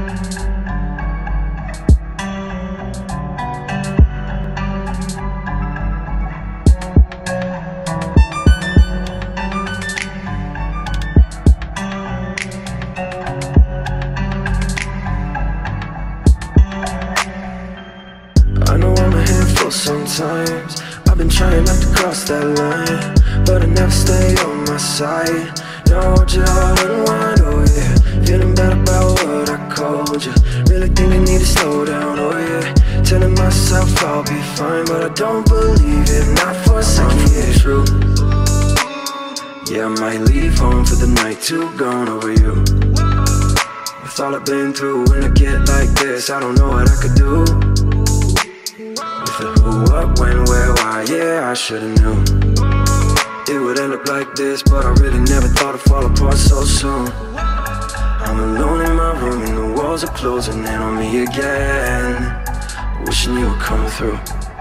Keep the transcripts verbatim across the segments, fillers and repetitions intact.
I know I'm a handful sometimes. I've been trying not to cross that line, but I never stay on my side. Now I want you all unwind, oh yeah. Feeling bad about what I called you. Really think I need to slow down, oh yeah. Telling myself I'll be fine, but I don't believe it, not for a second, yeah. True. Yeah, I might leave home for the night to gone over you. With all I've been through, when I get like this, I don't know what I could do. With the who, what, when, where, why, yeah, I should've knew it would end up like this, but I really never thought it'd fall apart so soon. I'm alone in my room and the walls are closing in on me again, wishing you would come through.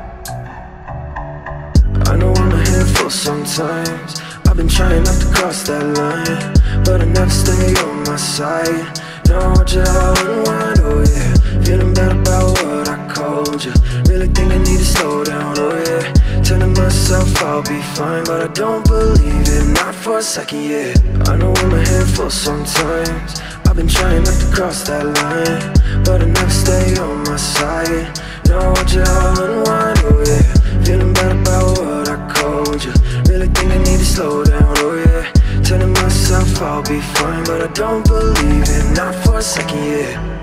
I know I'm a handful sometimes. I've been trying not to cross that line, but I never stay on my side. Now I want you all unwind, oh yeah. Feeling bad about what I called you. Really think I need to slow down, oh yeah. Telling myself I'll be fine, but I don't believe it, not for a second, yeah. I know I'm a handful sometimes. I've been trying not to cross that line, but I never stay on my side. Now I want you all unwind, oh yeah. Feeling bad about what I called you. Really think I need to slow down, oh yeah. Telling myself I'll be fine, but I don't believe it, not for a second, yeah.